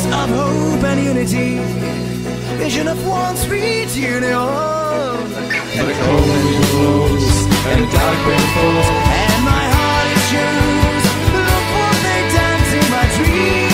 of hope and unity, vision of one sweet union. The cold wind blows and the dark wind falls, and my heart is yours. Look what they dance in my dreams.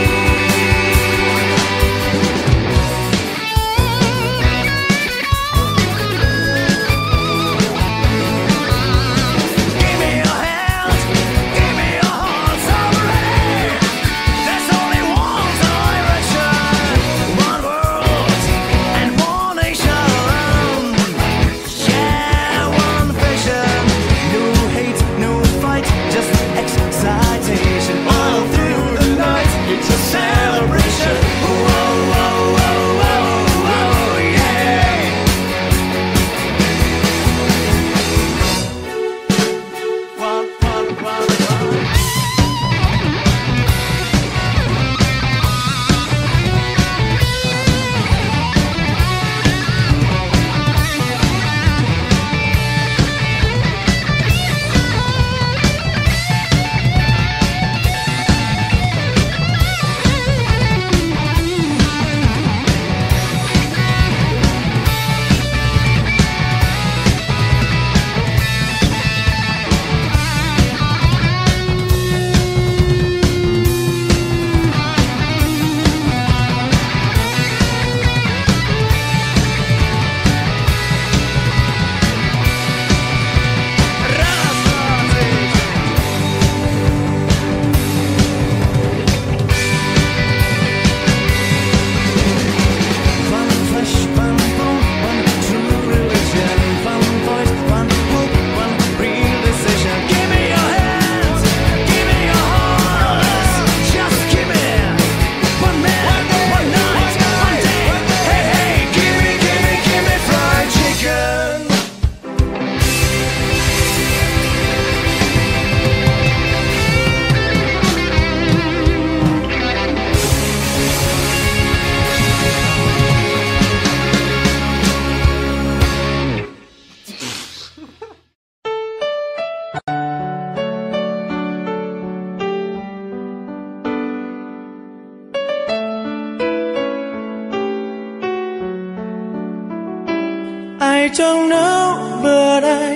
I don't know, but I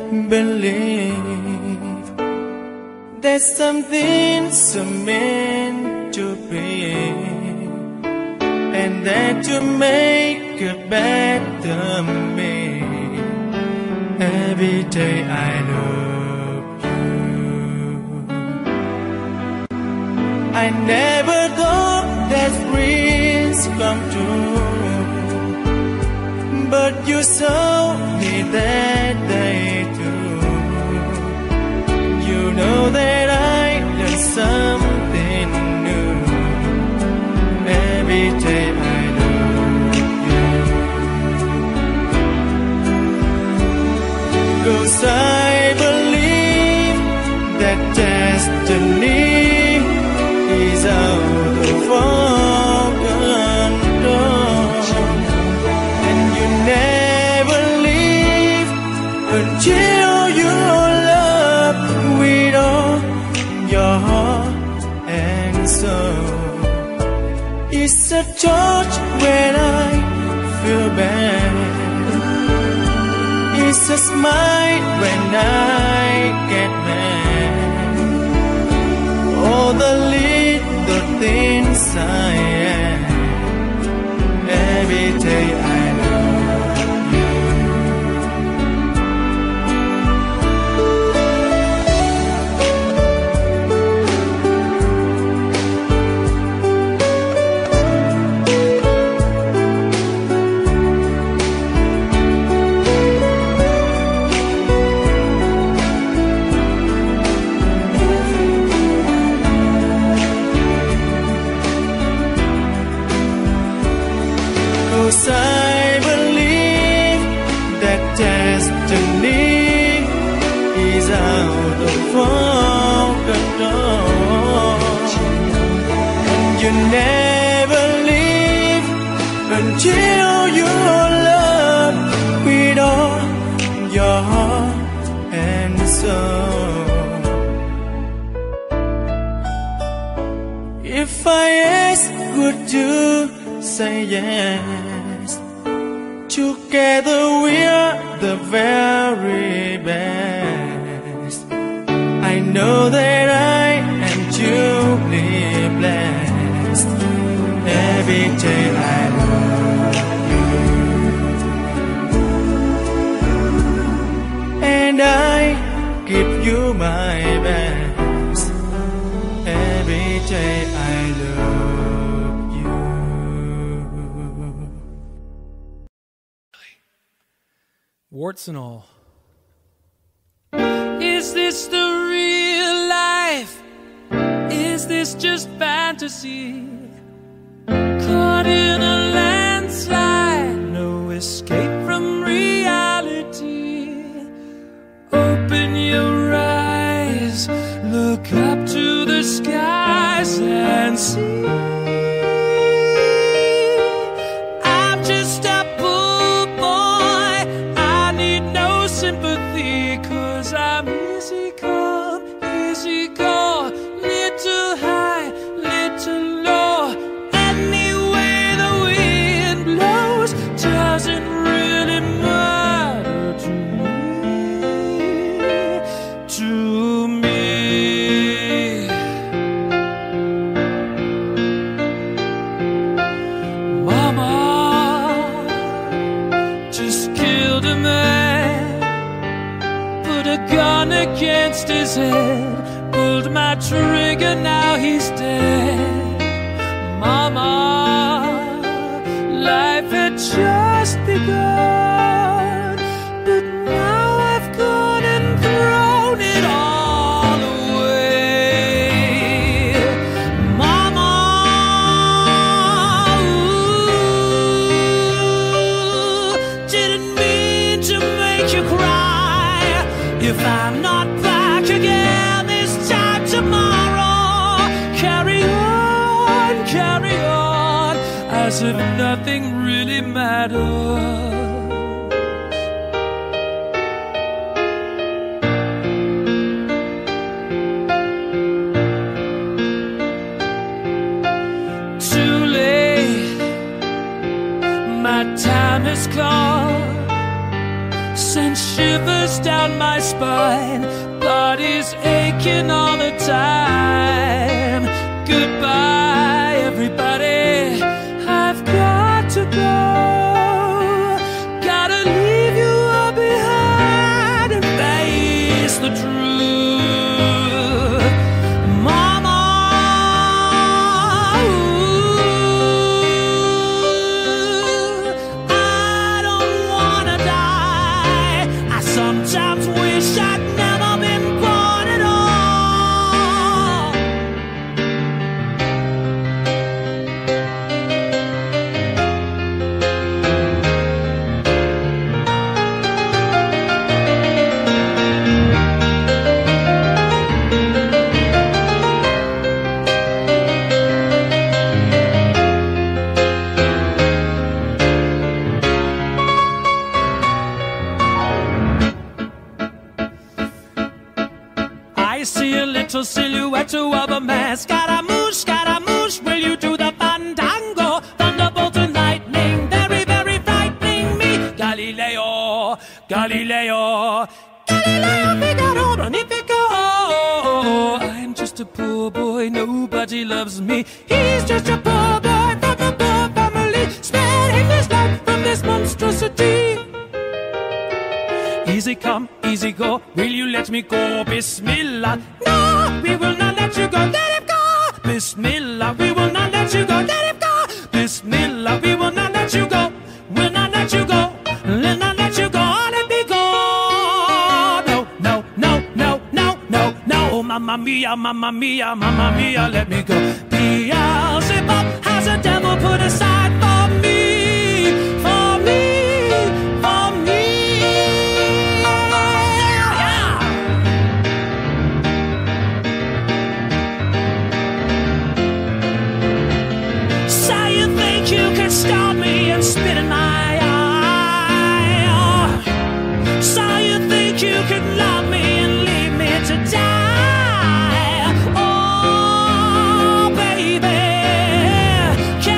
believe there's something so meant to be, and that you make a better me. Every day I love you. I never thought that dreams come true, but you saw me that day too. You know that I learned something new. Every day I love you. 'Cause I believe that destiny is out of our control, and you never leave until your love with all your heart and soul. It's a touch when I feel bad, it's a smile when I get mad. All the little things I am, every day I love you. 'Cause I believe that destiny is out of our control, and you never leave until your love with all your heart and soul. If I ask, would you say yes? Together we're the very best. I know that I am truly blessed. Every day I love you, and I give you my best. Every day I love you. Warts and all. Is this the real life? Is this just fantasy? Caught in a landslide, no escape from reality. Open your eyes, look up to the skies and see. I'm just a poor boy, I need no sympathy, 'cause I'm easy come, easy go, little high, little low. Any way the wind blows doesn't really matter to me. Mama just killed a man, put a gun against his head, pulled my trigger, now he's dead. Mama, life had just begun, but now I've gone and thrown it all away. Mama, ooh, didn't mean to make you cry. If I'm not back again this time tomorrow, carry on, as if nothing really matters. Too late, my time has come, sent shivers down my spine, body's aching all the time. Goodbye, everybody, I've got to go. Gotta leave you all behind and face the truth. Mama, ooh, I don't wanna die. I sometimes wish I'd never been born at all. I see a little silhouette of a man. Scaramouche, will you do the fandango? Thunderbolt and lightning, very, very frightening me. Galileo, Galileo, Galileo, Figaro, Magnifico. I'm just a poor boy, nobody loves me. He's just a poor boy from a poor family, sparing his life from this monstrosity. Easy come, easy go, will you let me go? Bismillah, no, we will not let you go, let him go. Bismillah, we will not let you go, let him go. Bismillah, we will not let you go, will not let you go, will not let you go, let me go. No, no, no, no, no, no, no, mamma mia, mamma mia, mamma mia, let me go. Beelzebub has a devil put aside for me, for me, for me. You can stop me and spit in my eye. So you think you can love me and leave me to die? Oh, baby,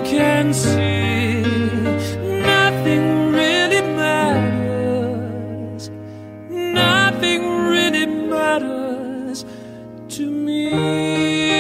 can see nothing really matters. Nothing really matters to me.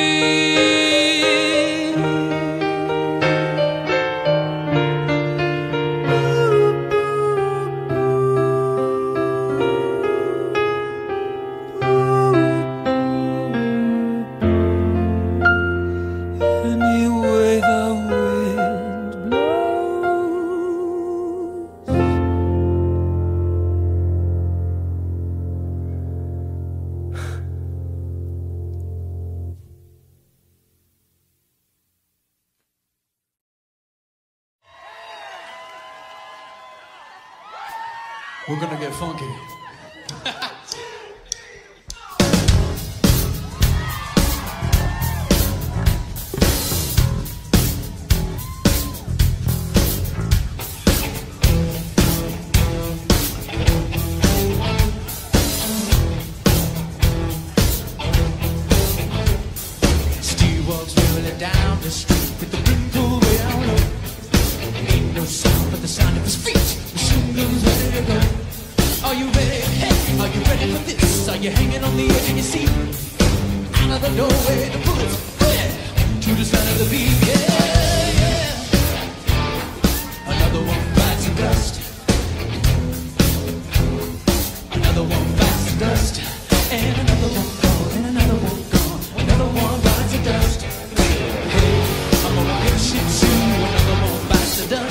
We're gonna get funky. Steve walks really down the street with the wind pulled way out low. Ain't no sound but the sound of his feet. Machine guns ready to go. Are you ready? Hey, are you ready for this? Are you hanging on the edge of your seat? Out of the doorway, the bullets, yeah, to the sound of the beat, yeah, yeah. Another one bites the dust. Another one bites the dust. And another one gone, and another one gone. Another one bites the dust. Hey, I'm gonna get shit too. Another one bites the dust.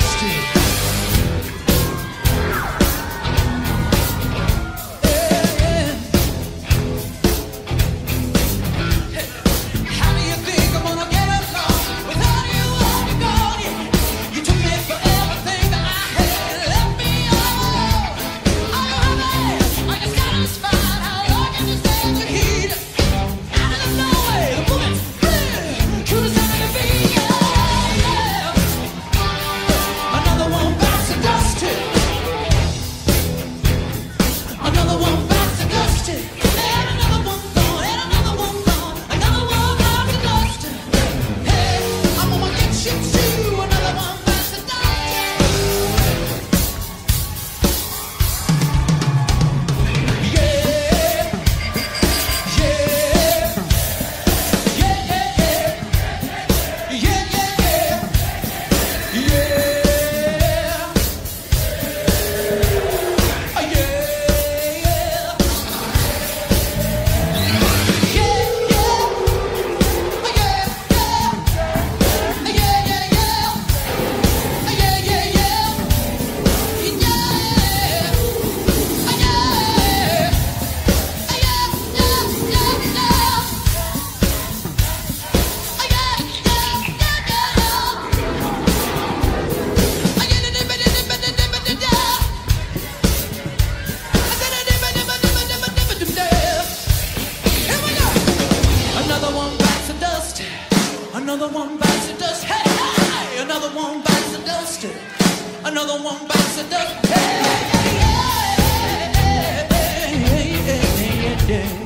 Another one bites the dust. Hey, hey, another one bites the dust. Another one bites the dust. Hey, hey, hey, hey, hey, hey, hey, hey.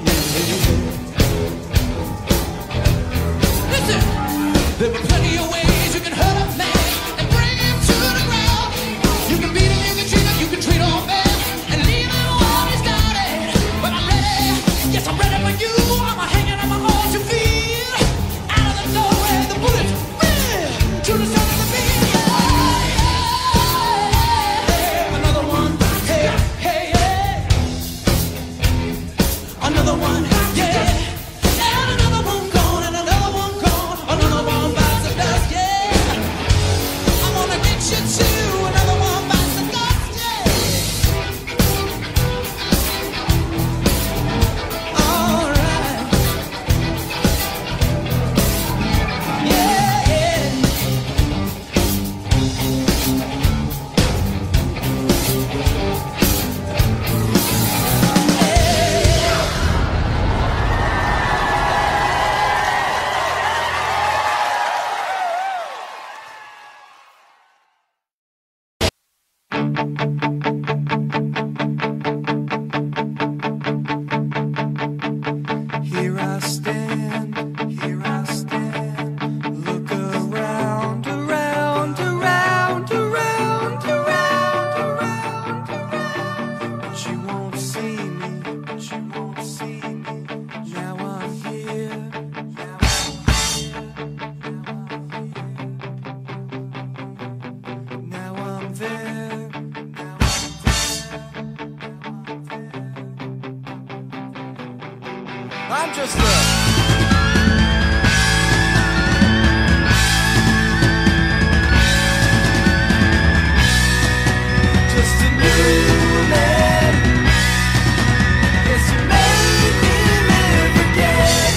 Listen, there were plenty of ways you can hurt a man and bring him to the ground. You can beat him, you can treat him, you can treat him bad and leave him while he's dying. But I'm ready, yes, I'm ready for you. I'm hanging on my horse, you feel. To the sound of the beat, yeah, yeah. Another one, hey, hey, hey. Another there. I'm just a new man. Yes, you made me live again.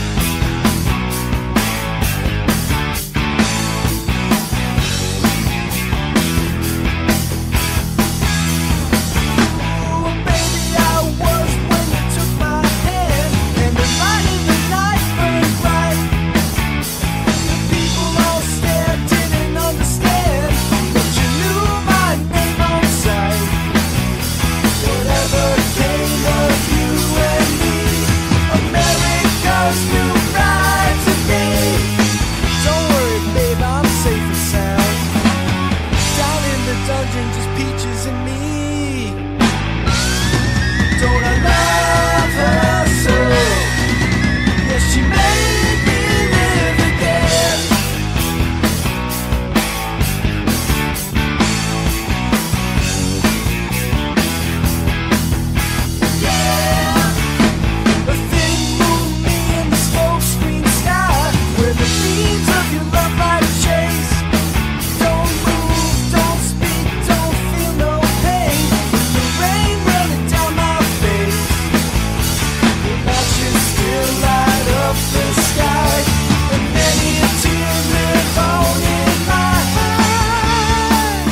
Oh, baby, I was when you took my hand, and the light in the night burned bright. The people all stared, didn't understand, but you knew my name on sight. Whatever came of you and me, America's new bride to be. Don't worry, babe, I'm safe and sound. Down in the dungeon, just peaches and me. Don't I love her so? Yes, she made me live again. Yeah, a thing moved me in the smoke screen sky, where the beams of your love light chase. Don't move, don't speak, don't feel no pain. The rain running down my face. The matches still light up the sky, and many a tear live on in my heart.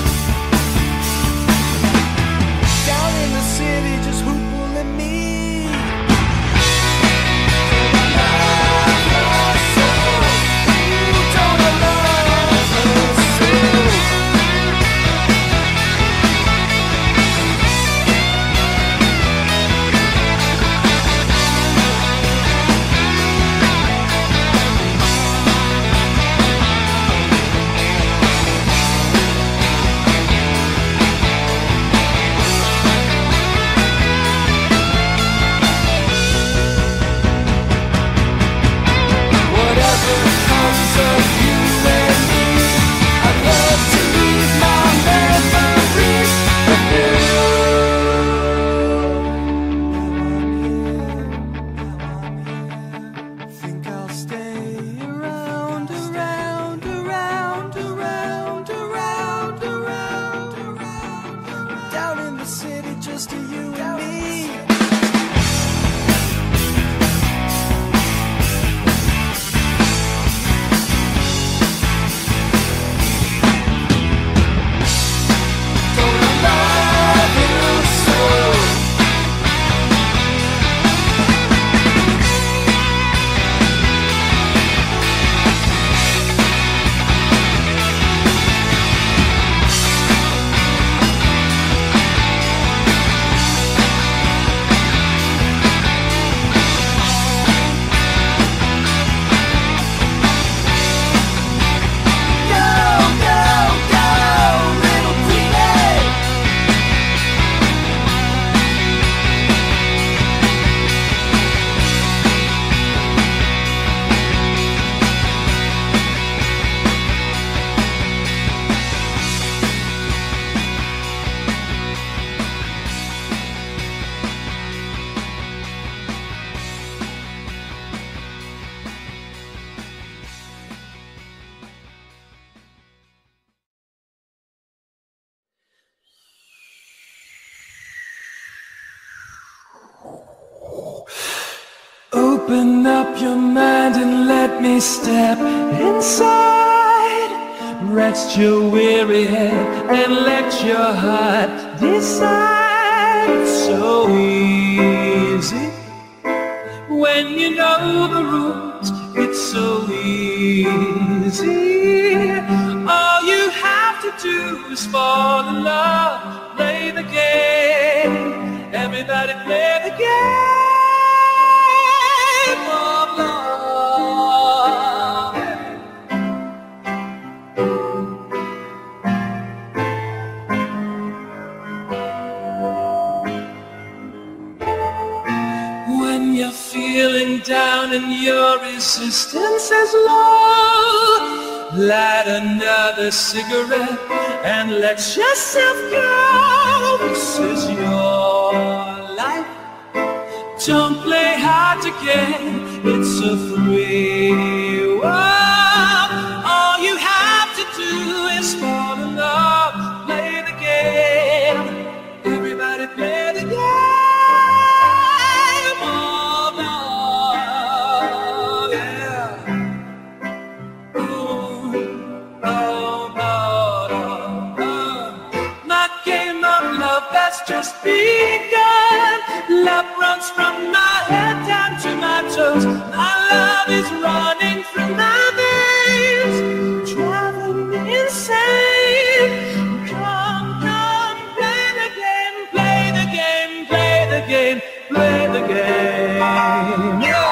Down in the city, just Hoople and me. Don't I love her so? Whatever comes of you and me, I'd love to leave my memories of you. Think I'll stay around, around, around, around, around, around, around. Down in the city, just to you and me. Don't I love you so? Go, go, go, little Queenie. Open up your mind and let me step inside. Rest your weary head and let your heart decide. It's so easy when you know the rules. It's so easy. All you have to do is fall in love. Play the game. Everybody play the game. When you're feeling down and your resistance is low, light another cigarette and let yourself go. This is your life. Don't play hard to get. It's a free world. All you have to do is fall in love. Play the game. Everybody play the game. Oh, no, yeah. Ooh, oh, no, no, no. My game of love has just begun. Love runs from my head down to my toes. My love is running through my veins, driving me insane. Come, come, play the game, play the game, play the game, play the game. Yeah.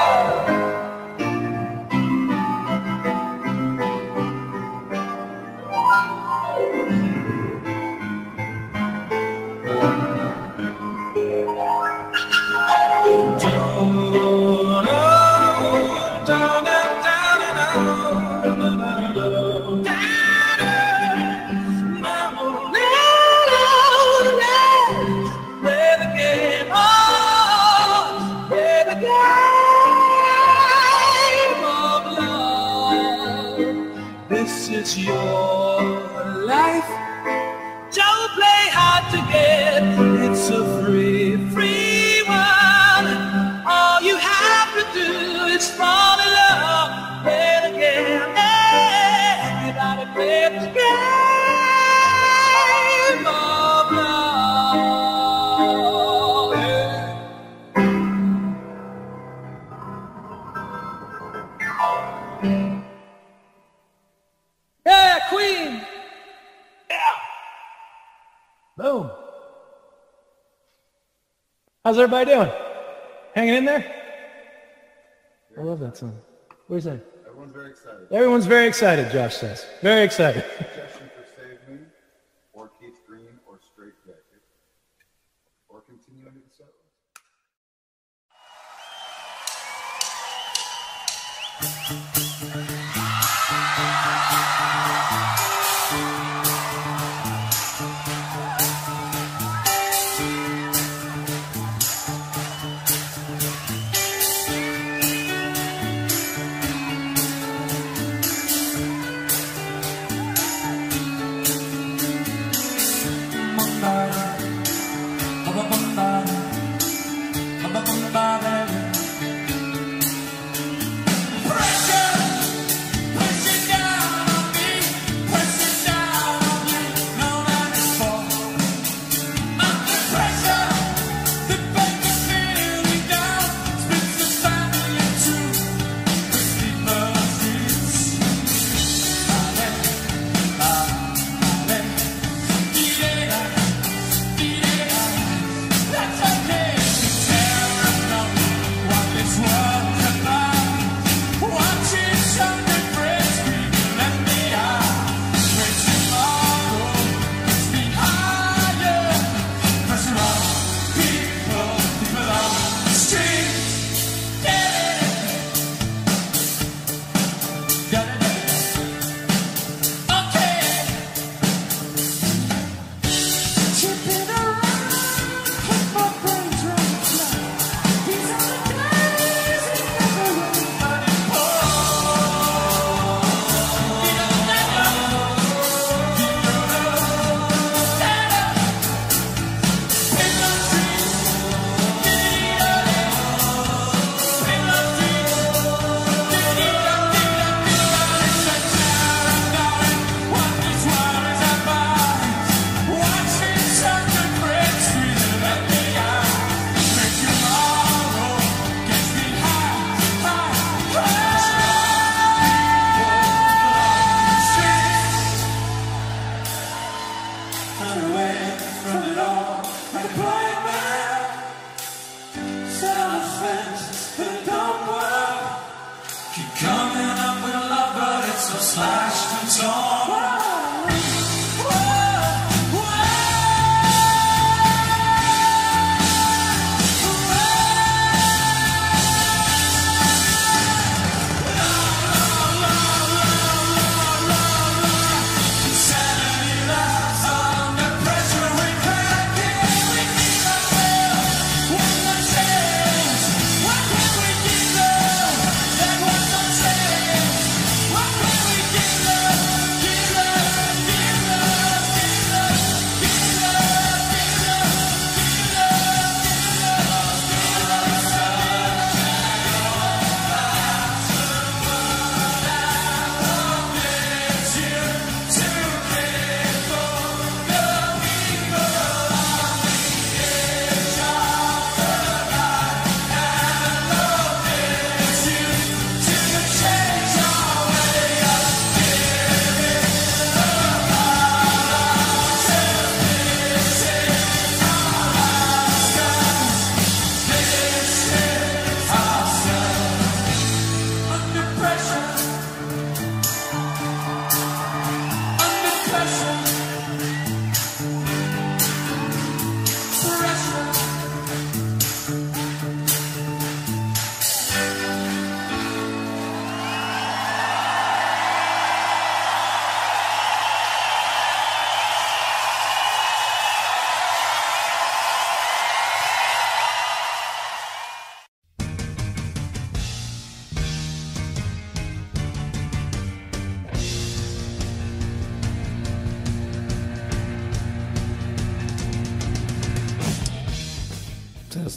This is your life. Don't play hard to get. It's a free, free world. All you have to do is fall in love. Play the game. Everybody play the game of love. Yeah, Queen. Yeah. Boom. How's everybody doing? Hanging in there? I love that song. What do you say? Everyone's very excited. Everyone's very excited, Josh says. Very excited. Suggestion for Save Me, or Keith Green, or Straight Jacket, or continue into the set list.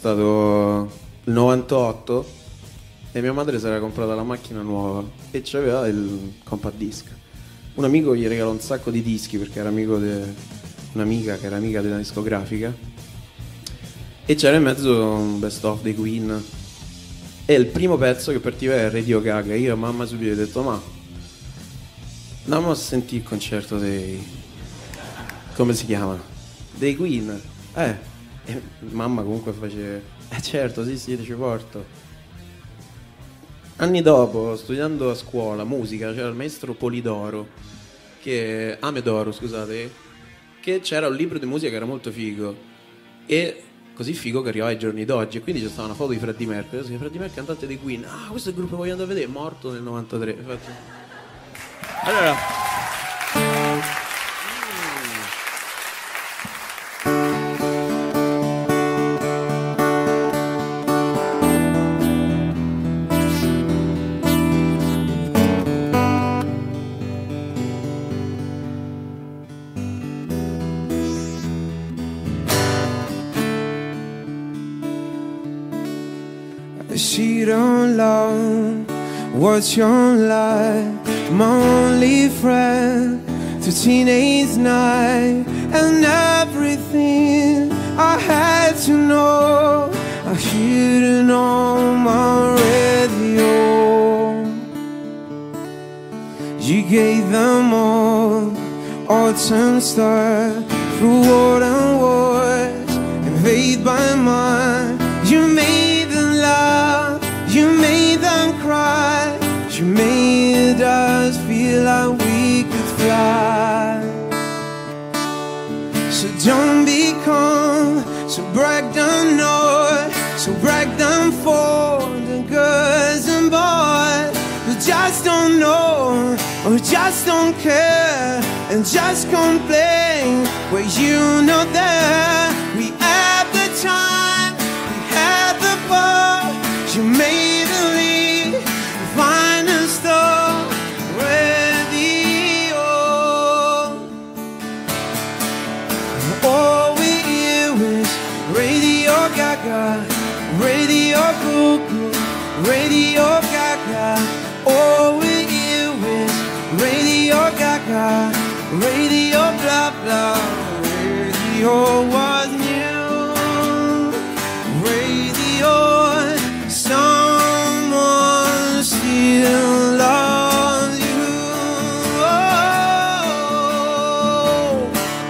stato il 98 e mia madre si era comprata la macchina nuova e c'aveva il compact disc. Un amico gli regalò un sacco di dischi perché era amico di un'amica che era amica della discografica, e c'era in mezzo un best of dei Queen e il primo pezzo che partiva era Radio Gaga. Io a mamma subito ho detto: ma andiamo a sentire il concerto dei, come si chiamano, dei Queen. E mamma comunque faceva: certo, sì, ci porto. Anni dopo, studiando a scuola musica, c'era il maestro Polidoro, Amedoro, scusate, che c'era un libro di musica che era molto figo, e così figo che arrivava ai giorni d'oggi, e quindi c'è stata una foto di Freddie Mercury. Freddie Mercury, cantante dei Queen. Ah, questo è il gruppo che voglio andare a vedere, è morto nel 93. Infatti... Allora... She don't love what's your life, my only friend to teenage night, and everything I had to know I hear it on my radio. You gave them all autumn star through war and wars, invade by mine. You made them laugh, you made them cry, you made us feel like we could fly. So don't be calm, so break down north, so break down for the girls and boys who just don't know or just don't care and just complain. Well, you know that we had the time, we had the bar, you made a lead, find a star, radio. All we hear is Radio Gaga, Radio Cuckoo, Radio Gaga. All we hear is Radio Gaga, Radio blah blah. Radio was new, radio. Someone still loves you. Oh.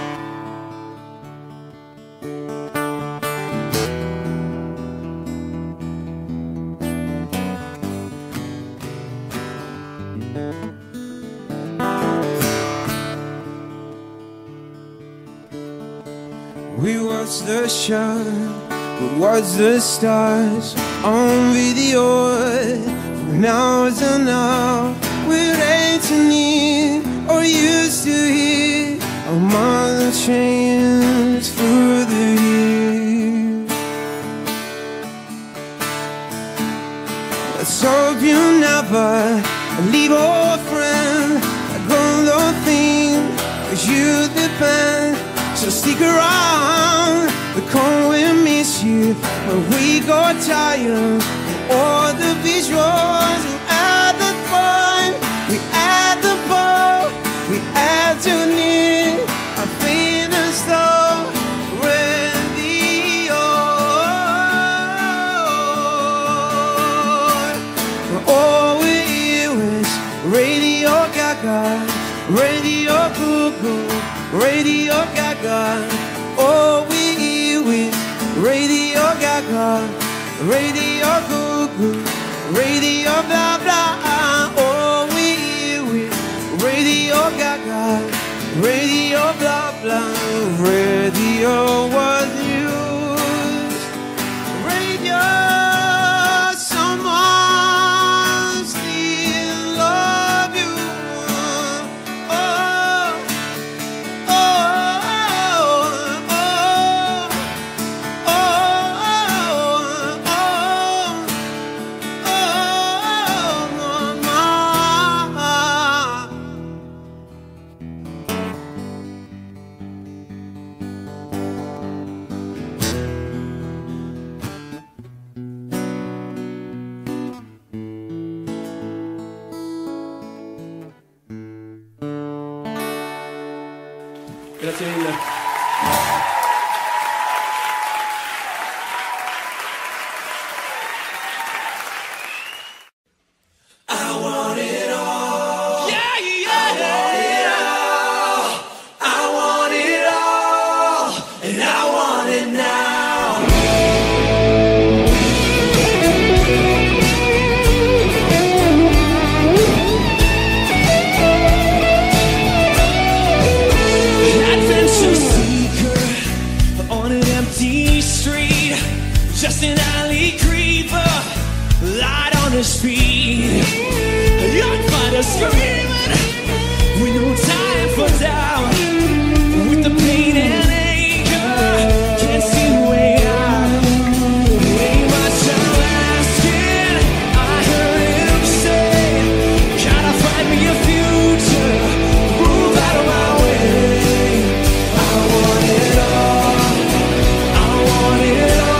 We watched the sun, we watched the stars on video. From now to now, we're need or used to hear our mother chains through the years. Let's hope you never leave your friend. I don't think, 'cause you depend. So stick around, because we miss you when we go tired. All the visuals, we had the fun, we had the ball, we had to need a famous star. Radio. All we hear is Radio Gaga, Radio Cuckoo, Radio Gaga. All we hear is Radio Gaga, Radio Cuckoo, Radio blah blah. All we hear is Radio Gaga, Radio blah blah. Radio was used, radio. Someone still love you. Oh. Grazie mille. Just an alley creeper, light on the street. Young fighter screaming with no time for doubt. With the pain and anger, can't see the way out. Ain't much I'm asking, I heard him say, gotta find me a future, move out of my way. I want it all, I want it all.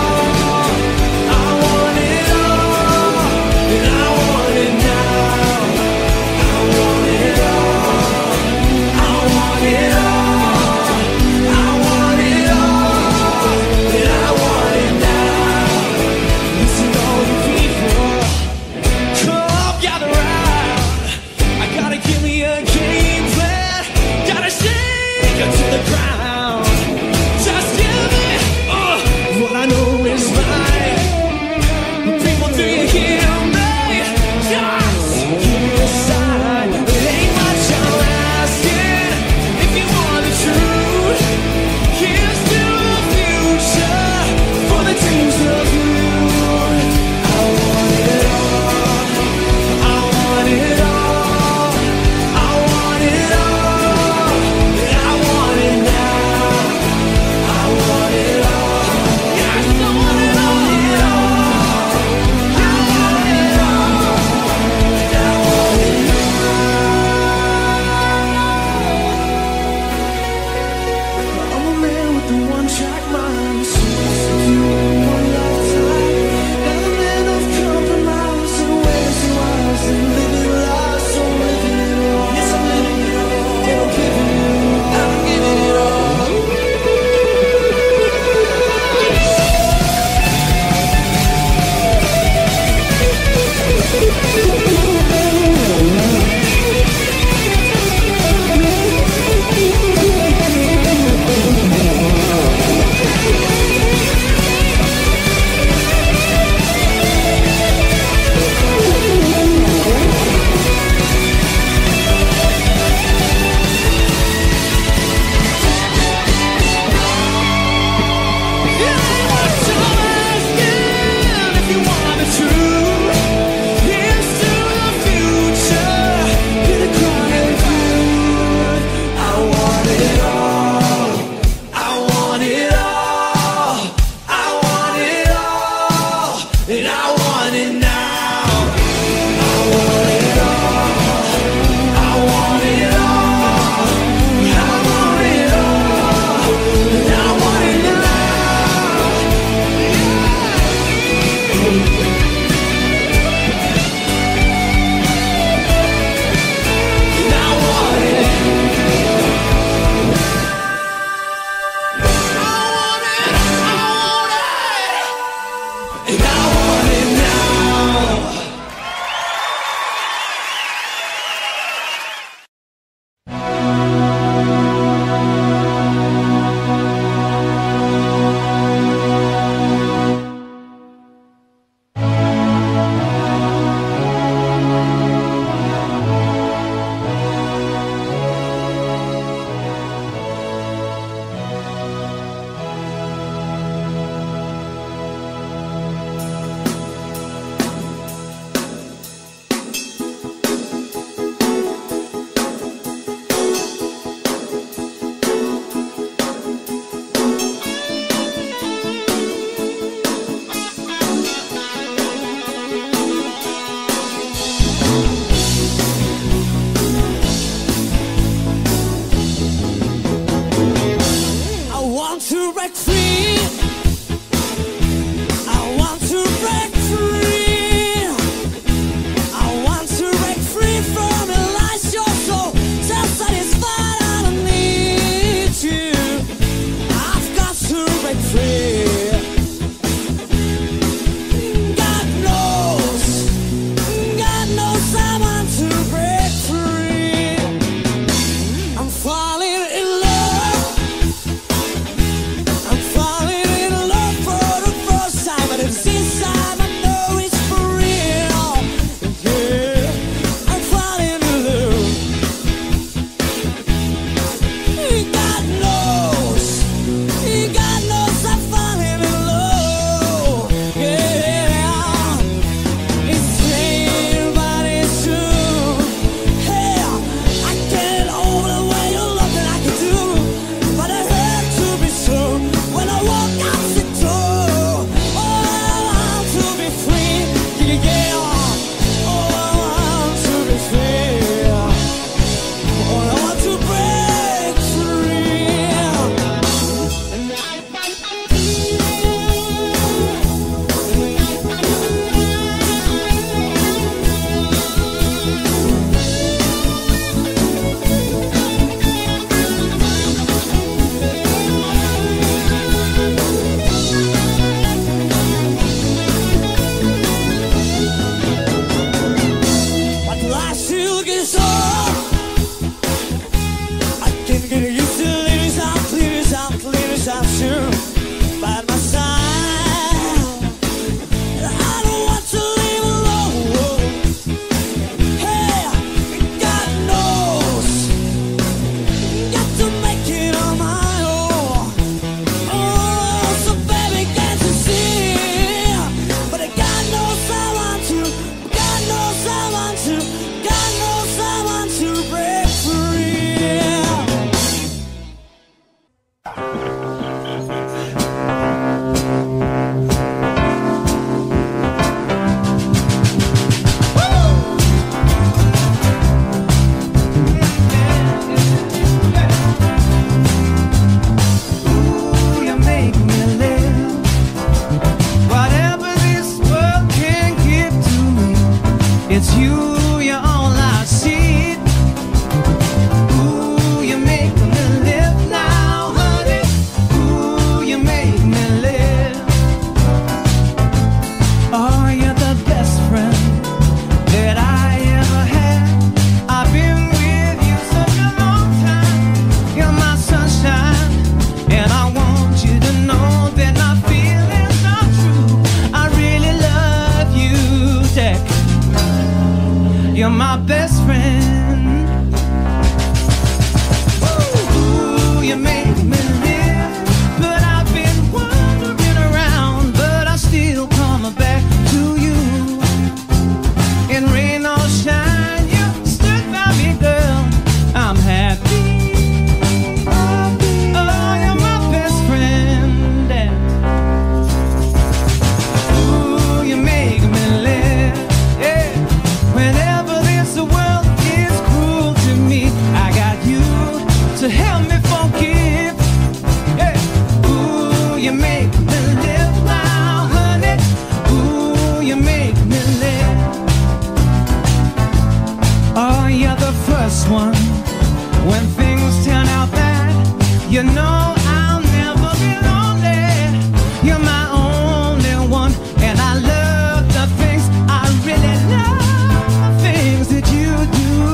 You know I'll never be lonely. You're my only one, and I love the things I really love, the things that you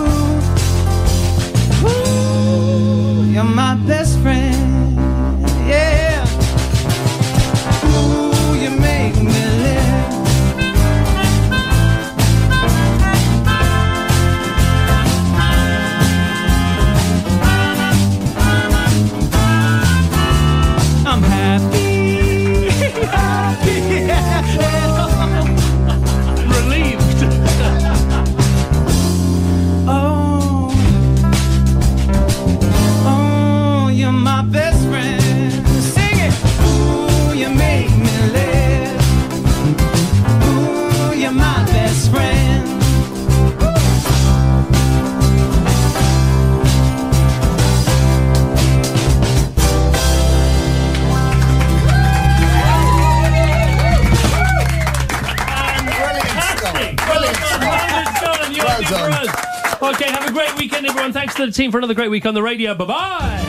do. Ooh, you're my best friend, yeah. Ooh, you make me live. I'm happy, happy, Relieved. oh, oh, you're my best friend. Sing it. Ooh, you make me live. Ooh, you're my best friend. Well done. Okay, have a great weekend, everyone. Thanks to the team for another great week on the radio. Bye-bye.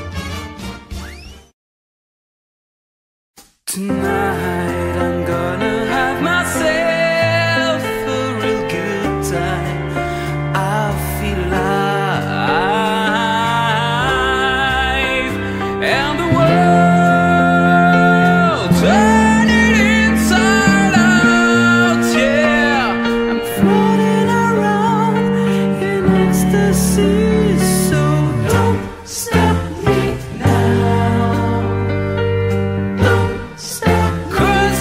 Tonight I'm gonna have myself a real good time. I feel alive, and the world turning inside out. Yeah, I'm floating around in ecstasy. So don't stop me now. Don't stop. 'Cause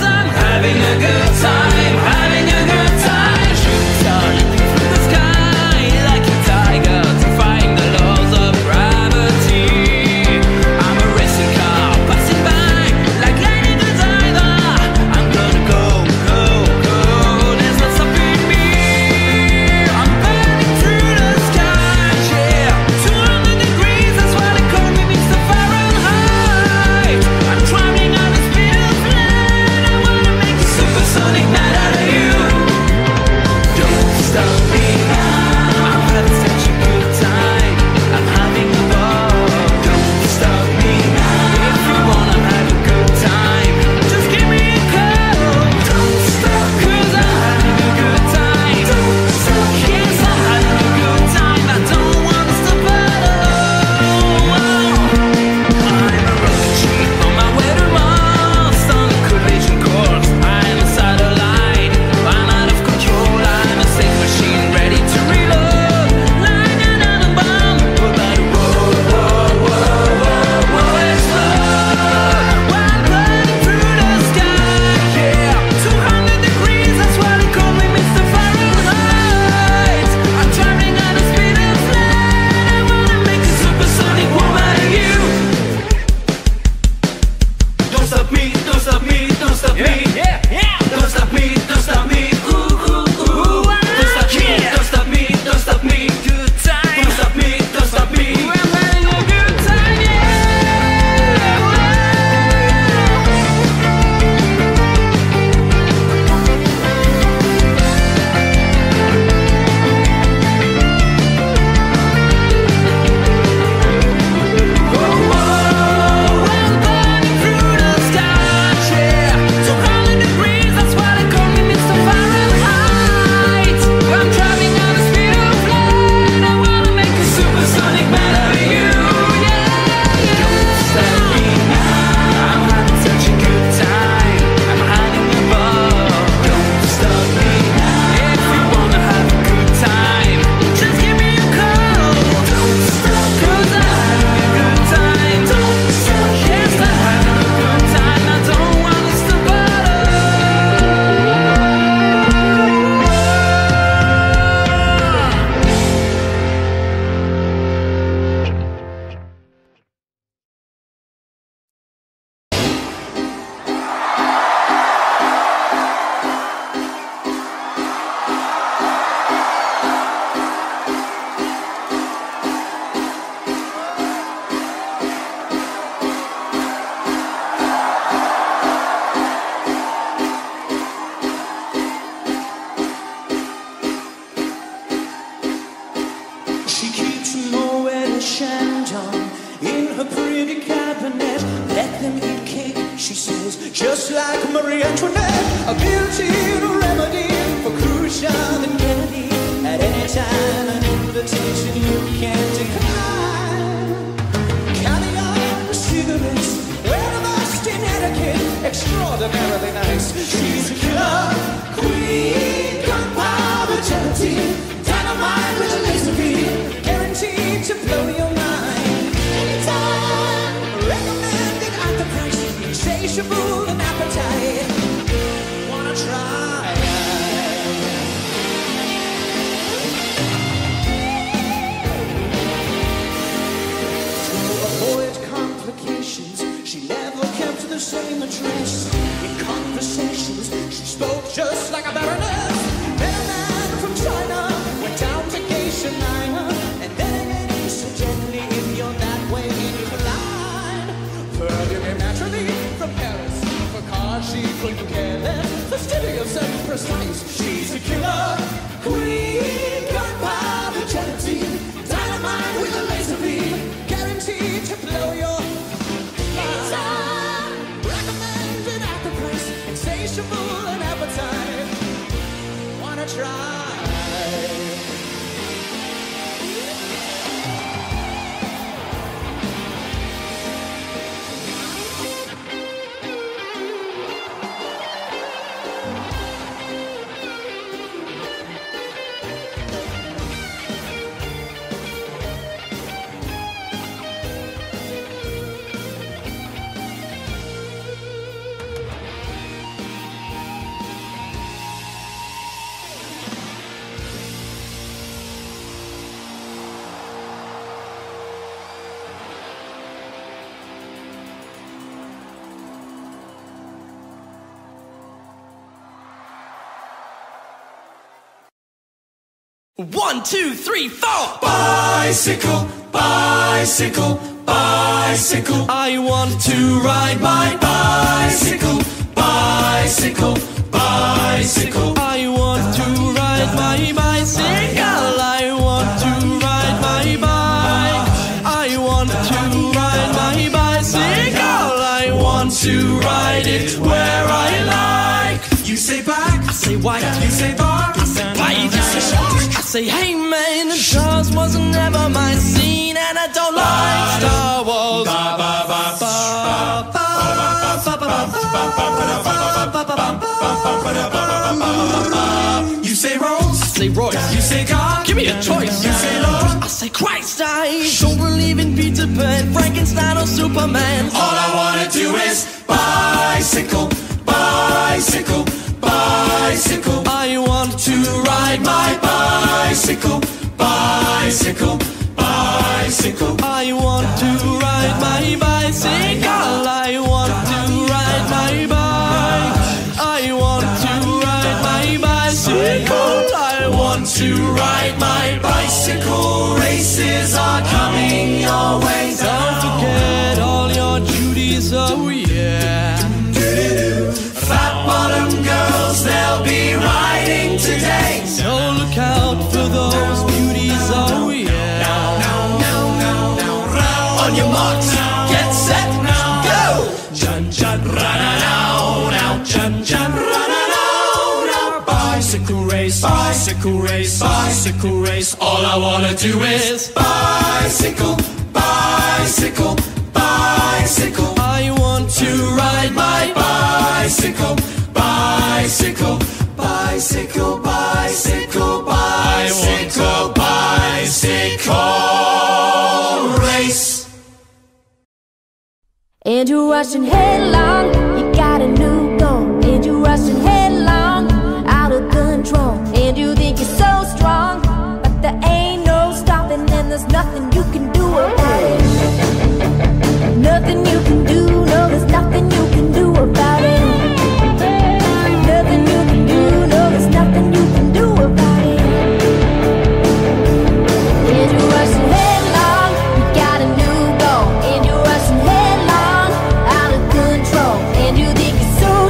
in her pretty cabinet. Let them eat cake, she says, just like Marie Antoinette. A built-in remedy for Khrushchev and Kennedy. At any time, an invitation you can't decline. Caviar, cigarettes, well-versed in etiquette, extraordinarily nice. She's a killer queen, gunpowder gelatine, dynamite with a laser beam, guaranteed to blow your mind. Anytime, recommended at the price, insatiable and appetite. Wanna try? She never kept the same address. In conversations, she spoke just like a baroness. Met a man from China, went down to Geisha Minor, and then again incidentally, if you're that way inclined, forgive him naturally from Paris. For cars she couldn't care less, fastidious and precise. She's a killer queen, gunpowder gelatine, dynamite with a laser beam, guaranteed to blow your recommended at the price, insatiable and appetite. Wanna try? One, two, three, four. Bicycle, bicycle, bicycle. I want to ride my Bicycle, bicycle, bicycle. I want to ride my bicycle. I want to ride my bike. I want to ride my bicycle. I want to ride it where I like. You say back, I say white. you say bar, I say white. I say shark. I say hey man, the Jaws wasn't never my scene, and I don't like Star Wars. You say Rolls, I say Royce. you say God, Give me a choice. you say Lord. I say Christ, I don't believe in Peter Pan, Frankenstein or Superman. All I wanna do is bicycle, bicycle, bicycle. I want to ride my Bicycle, bicycle, bicycle. I want to ride my bicycle. I want to ride my bike. I want to ride my bicycle. I want to ride my bicycle. Races are coming your way. Don't forget all your duties, oh yeah. Fat bottom girls, they'll be riding today. So look out for those beauties, oh yeah. On your marks, get set, go! Jun jun ra-na-now, now jun jun ra-na-now, now. Bicycle race, bicycle race, bicycle race. All I wanna do is bicycle, bicycle, bicycle. I want to ride my Bicycle, bicycle, bicycle, bicycle, bicycle, bicycle race. And you're rushing headlong, you got a new goal. And you're rushing headlong, out of control. And you think you're so strong, but there ain't no stopping. And there's nothing you can do about it. Nothing you can do, no, there's nothing you can do about it. Nothing you can do, no, there's nothing you can do about it. And you're rushing headlong, you got a new goal. And you're rushing headlong, out of control. And you think you're so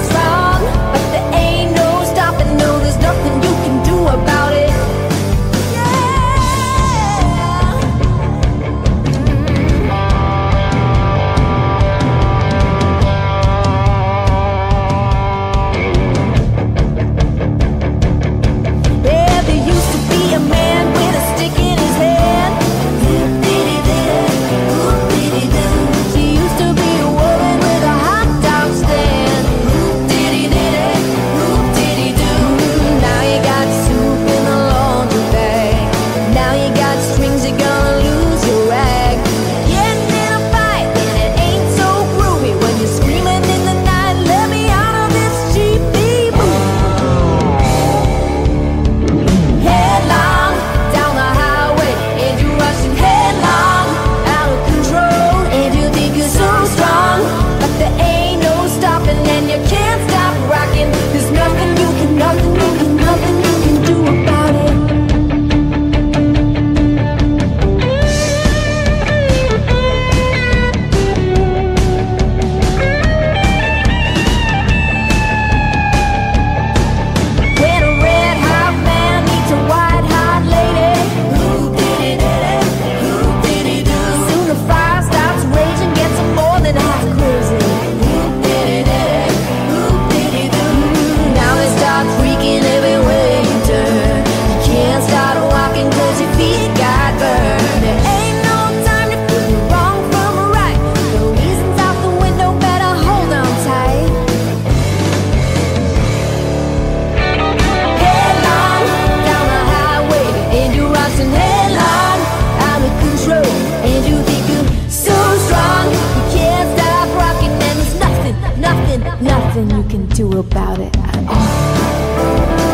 do about it at all.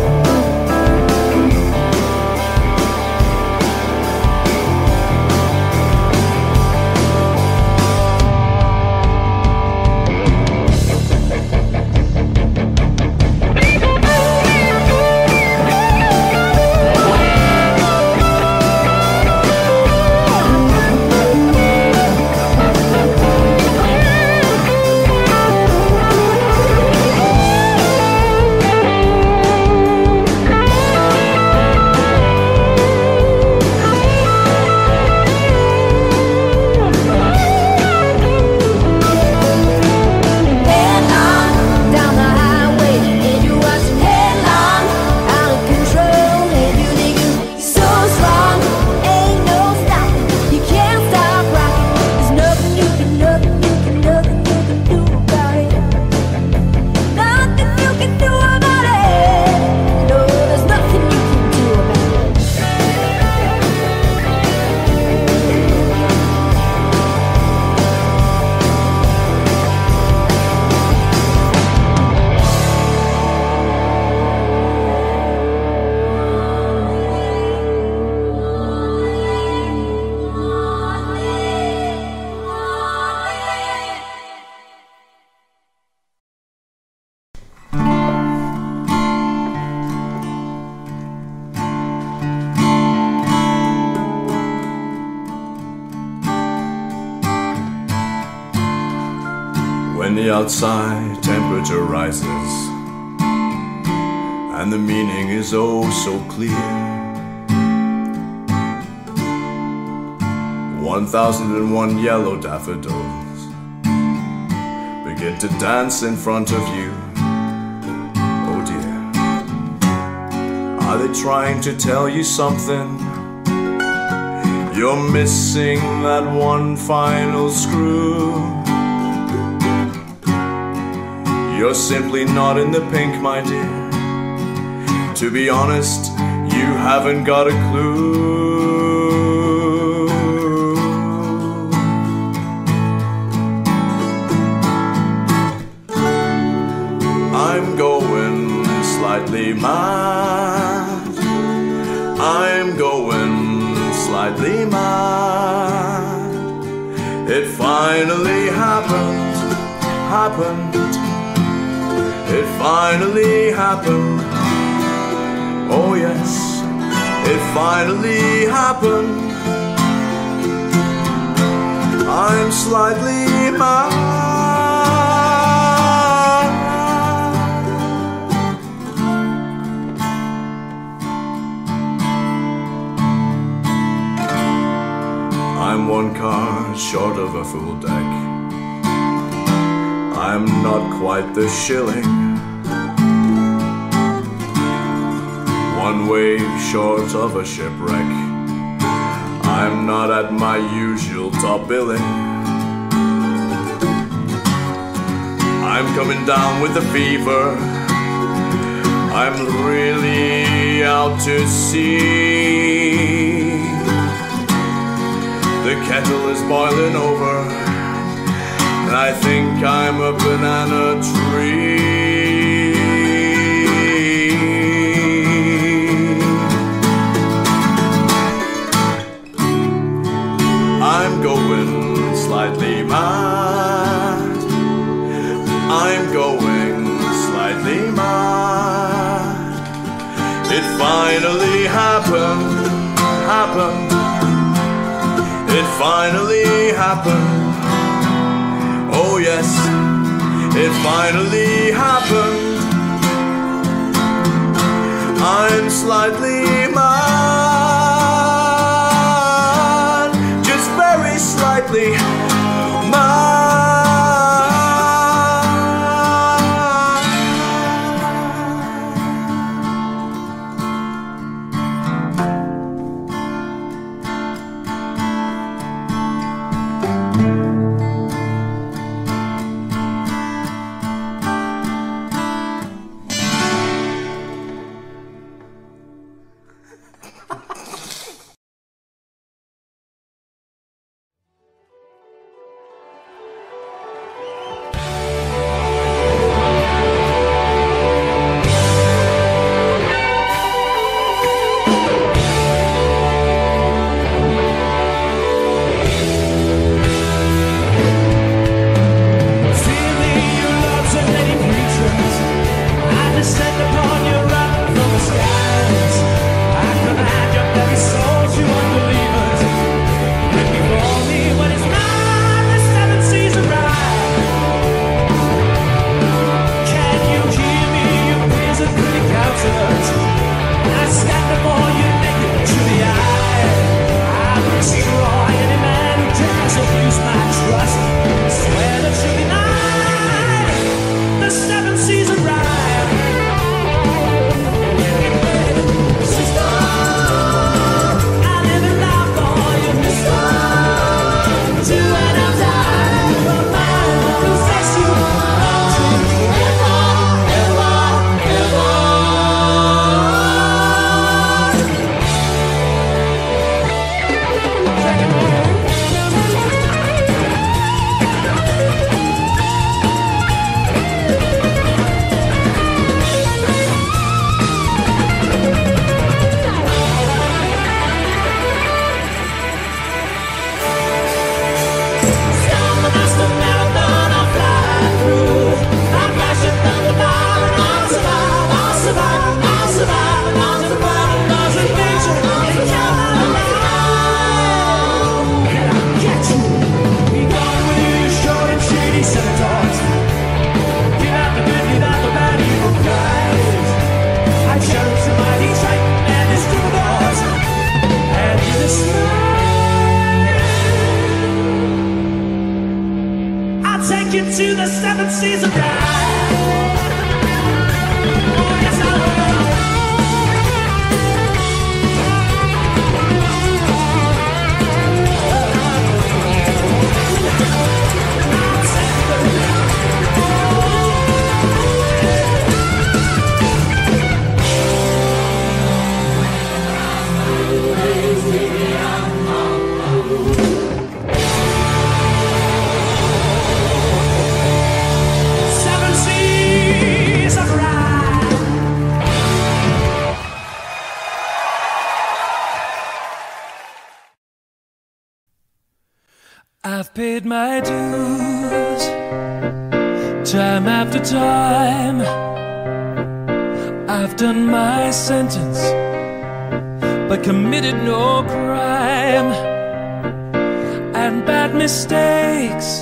When the outside temperature rises and the meaning is oh so clear, 1001 yellow daffodils begin to dance in front of you. Oh dear, are they trying to tell you something? You're missing that one final screw. You're simply not in the pink, my dear. To be honest, you haven't got a clue. I'm going slightly mad. I'm going slightly mad. It finally happened. It finally happened. Oh yes, it finally happened. I'm slightly mad. I'm one card short of a full deck. I'm not quite the shilling. One wave short of a shipwreck. I'm not at my usual top billing. I'm coming down with a fever. I'm really out to sea. The kettle is boiling over, and I think I'm a banana tree. I'm going slightly mad. I'm going slightly mad. It finally happened. It finally happened. Oh yes, it finally happened. I'm slightly mad, just very slightly mad. I'll take you to the seven seas of ride. Oh, yes, I will. Seven seas of ride. I've paid my dues time after time. I've done my sentence but committed no crime. And bad mistakes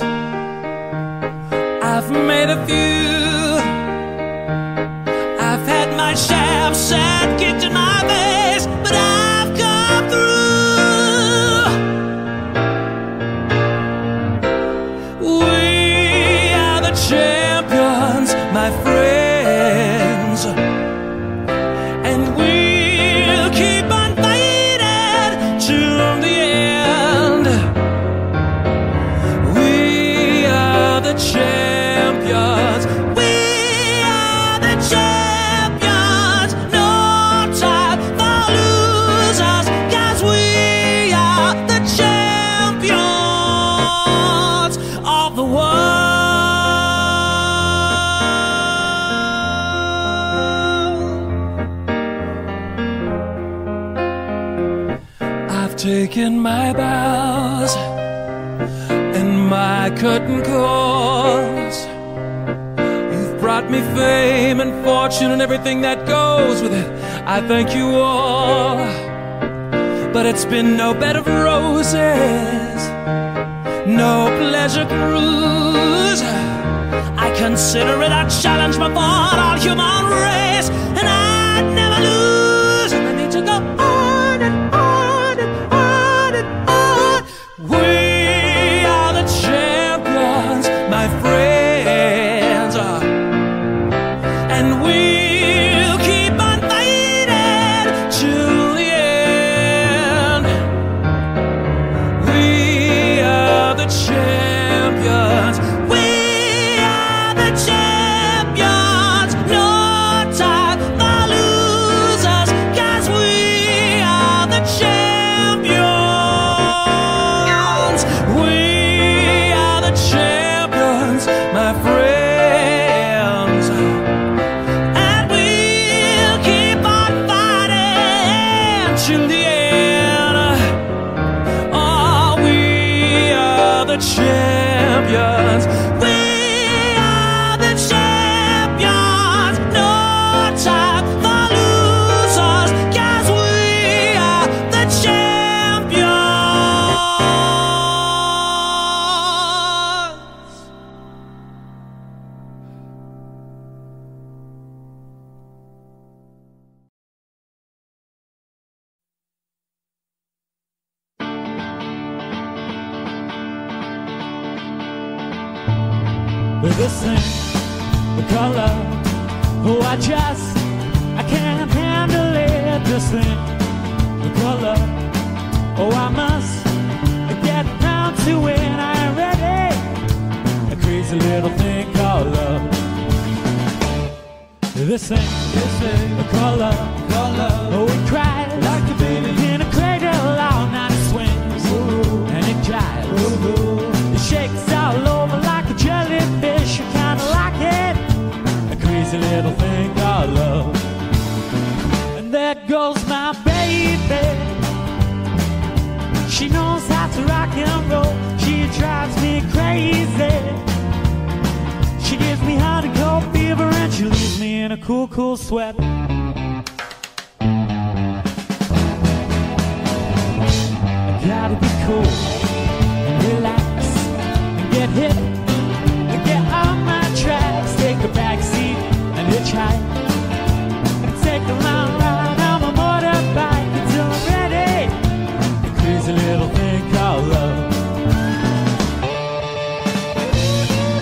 I've made a few. I've had my share of sad kicked in my face, but I've come through. We are the champions, my friends, and we'll keep on fighting till the end. We are the champions. We are the champions. No time for losers, 'cause we are the champions of the world. I've taken my bows and my curtain calls. You've brought me fame and fortune and everything that goes with it. I thank you all, but it's been no bed of roses, no pleasure cruise. I consider it a challenge before all human race, and I'd never lose. And I need to go on and on and on and on. We are the champions, my friends, and we'll keep on fighting till the end. We are the champions. We are the champions. No time for losers, 'cause we are the champions. We are the champions, my friends, and we'll keep on fighting till the end. Oh, we are the champions. We are the champions. No time for losers, 'cause we are the champions. With this thing, the color, oh, I can't handle it. This thing, the color, oh, I must get round to it. I am ready. A crazy little thing called love. This thing, the color, oh, it cries like a baby in a cradle all night. It swings and it jives. It shakes all over like a jellyfish. You kinda like it. A crazy little thing called love. And there goes my baby. She knows how to rock and roll. She drives me crazy. She gives me hot and cold fever, and she leaves me in a cool, cool sweat. I gotta be cool and relax and get hit and get on my tracks. Take a back seat and hitchhike and take a long ride on my motorbike until I'm ready. A crazy little thing called love.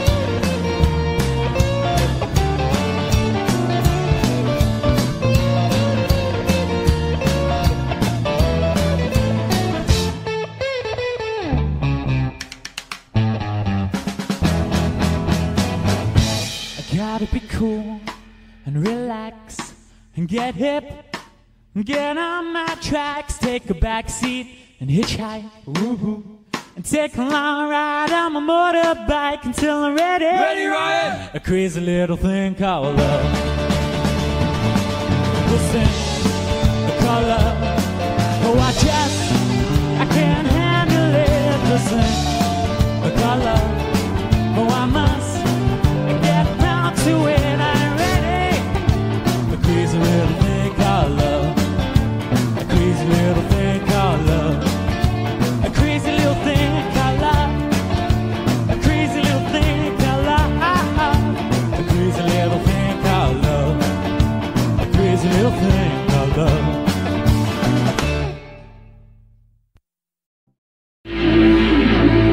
try to be cool and relax and get hip and get on my tracks, take a back seat and hitchhike, woo-hoo, and take a long ride on my motorbike until I'm ready. Ready, Ryan? A crazy little thing called love. Listen, called love. Oh, I can't handle it. Listen, called love. Oh, I must get round to it. I'm ready. A crazy little thing called love. A crazy little thing called love. A crazy little thing called love. A crazy little thing called love. A crazy little thing called love. A crazy little thing called love.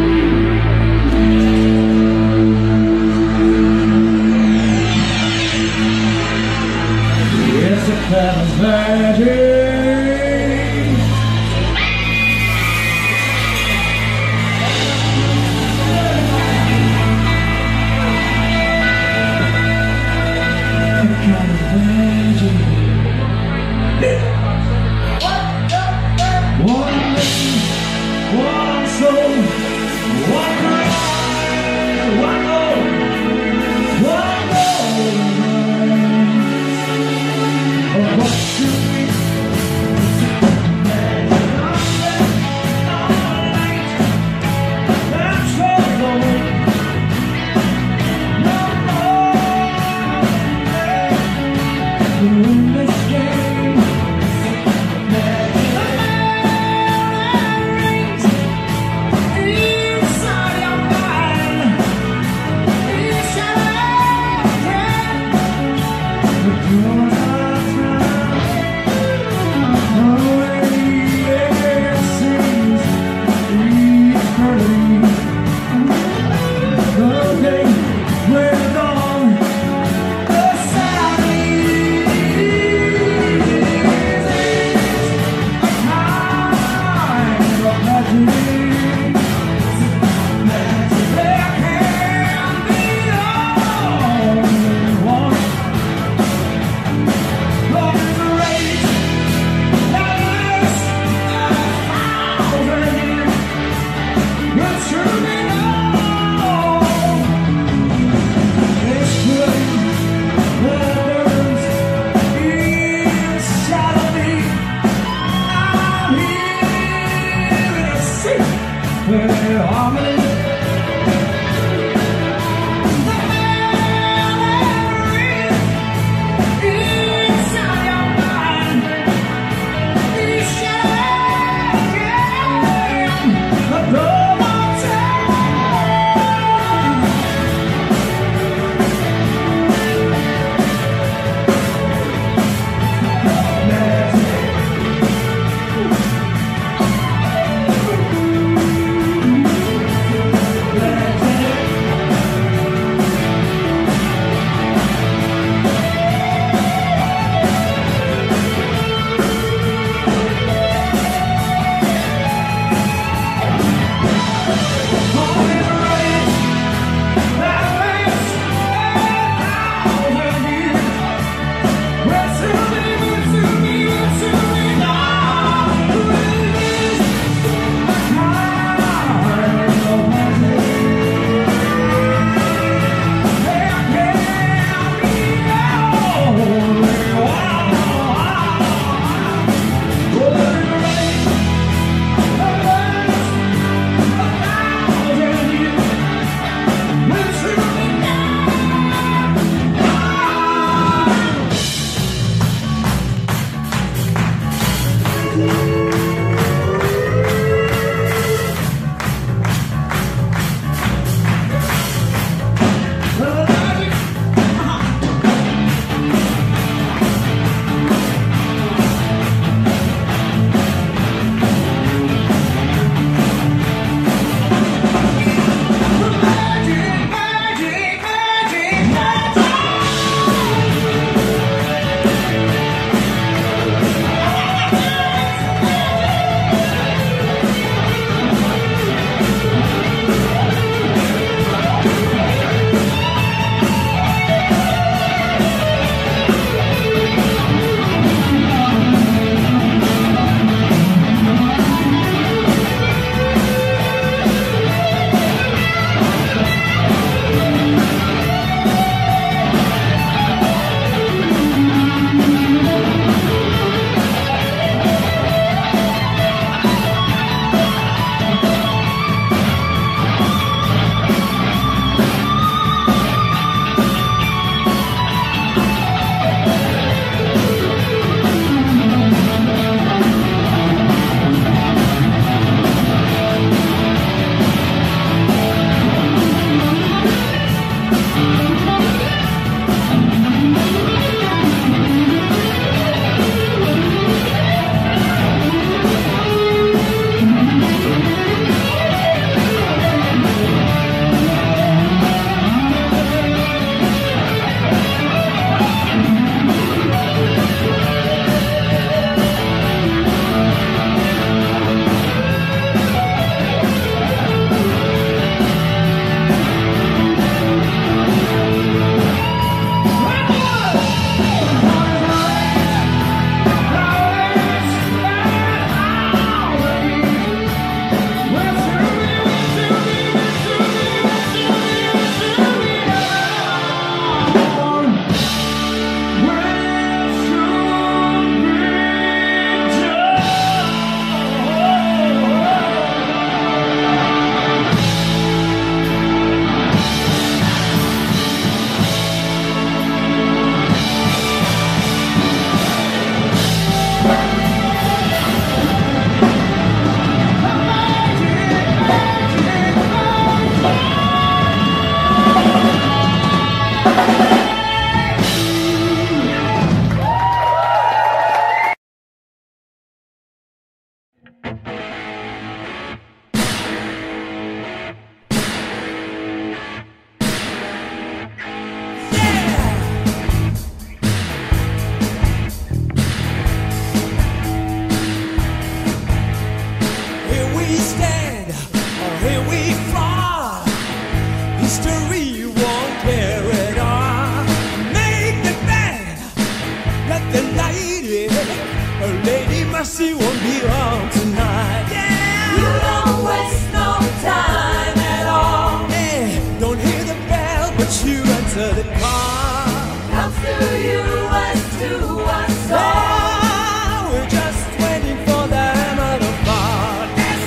misery won't carry on. Make the bed, let the light in. Lady Mercy won't be home tonight. Yeah. You don't waste no time at all. Hey, don't hear the bell, but you enter the car. Comes to you as to us all. Oh, we're just waiting for the hammer to fall. Yes.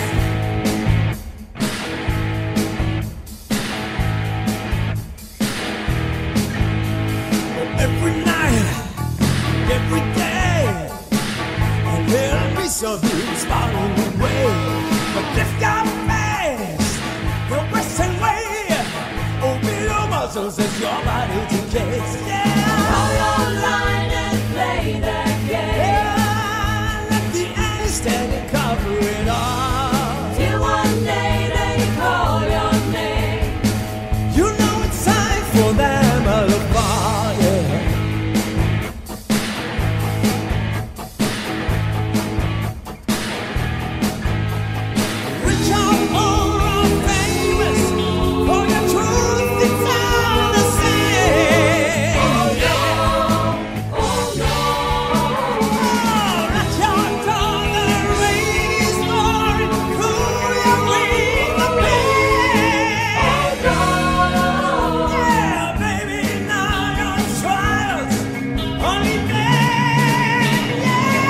Every night, every day, a little piece of you is falling away. But this got fast, the western way. Open your muscles as your body decays. Yeah. Draw your line and play the game. Yeah, let the anesthetic cover it all. Till one day they call your name. You know it's time for them to fall. Yeah. Rich or poor or famous, for your truth it's all the same. Oh no, oh no. Oh, let your daughter raise for it, cool your wing the pain. Yeah, baby, now your trials only made. Yeah.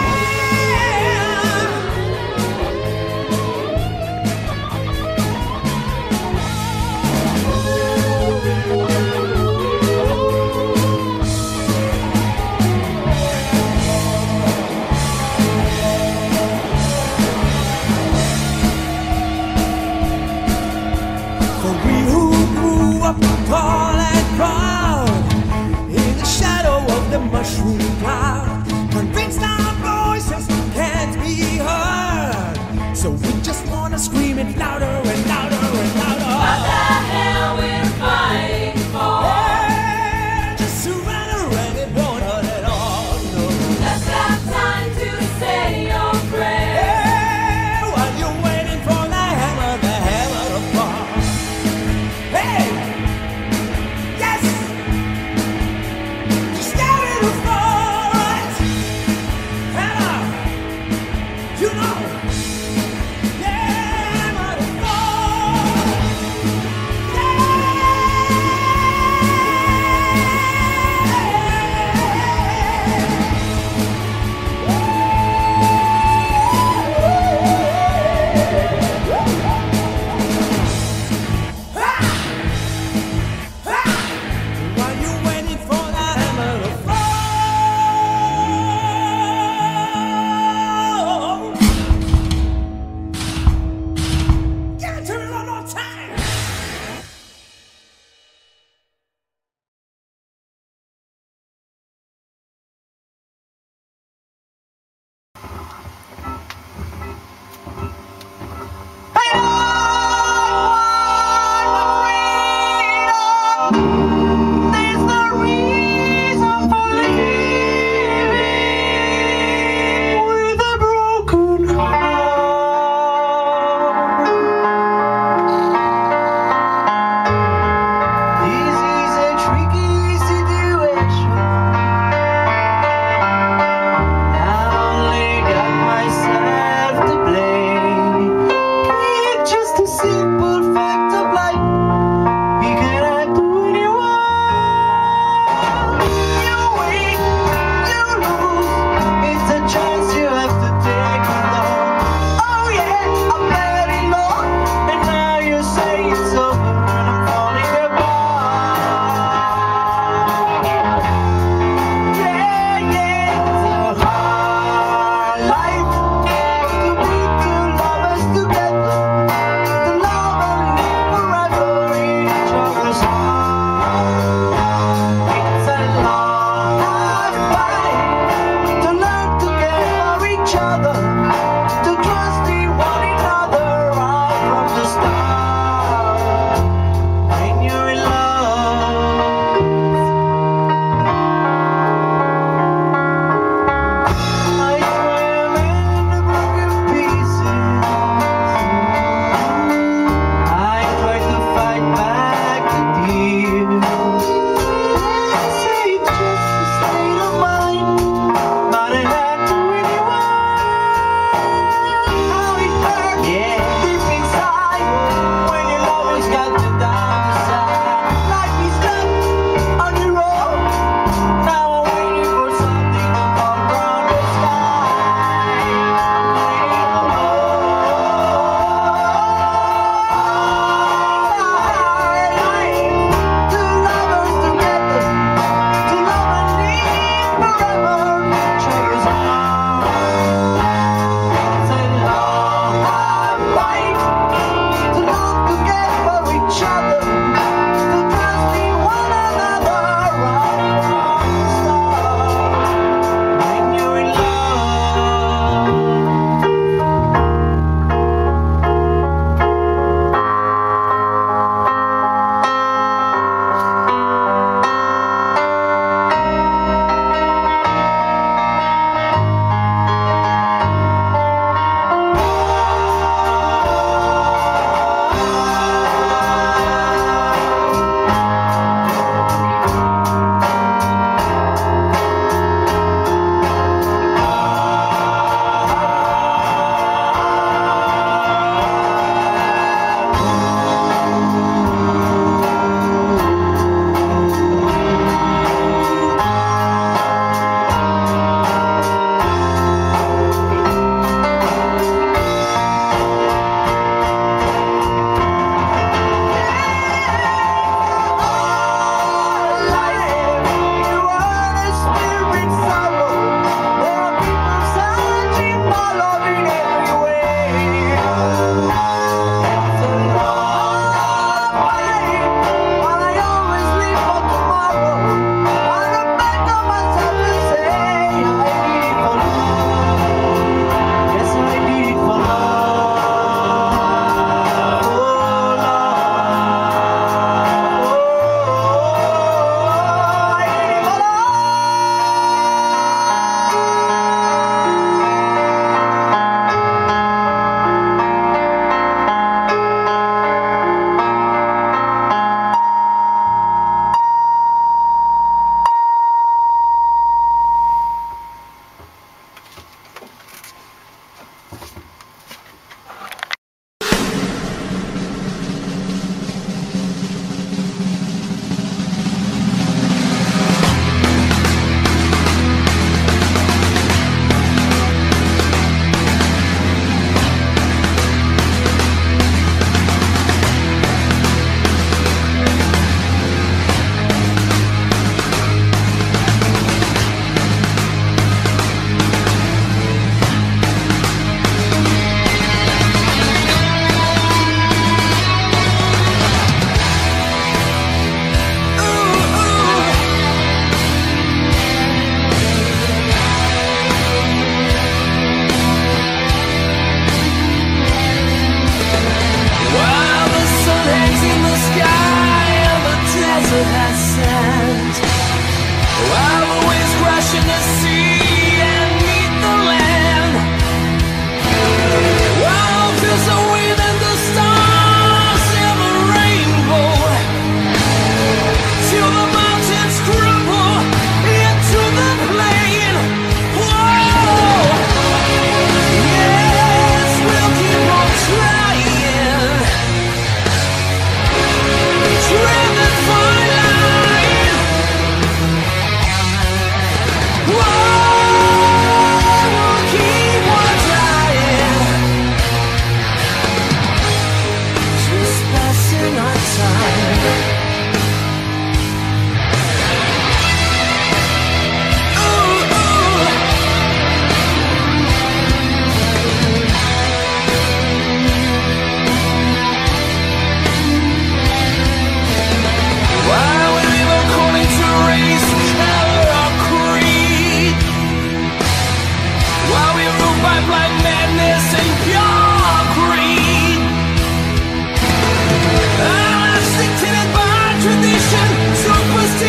For we who grew up tall and proud in the shadow of the mushroom cloud, convinced our voices can't be heard, so we just wanna scream it louder and louder and louder. What the hell we're fighting for? Yeah, just surrender and it won't hurt at all. No. Just have time to say your prayer. Hey, while you're waiting for the hammer to fall. Hey, yes, just get ready for it. Hammer, you know, yeah, hammer to fall.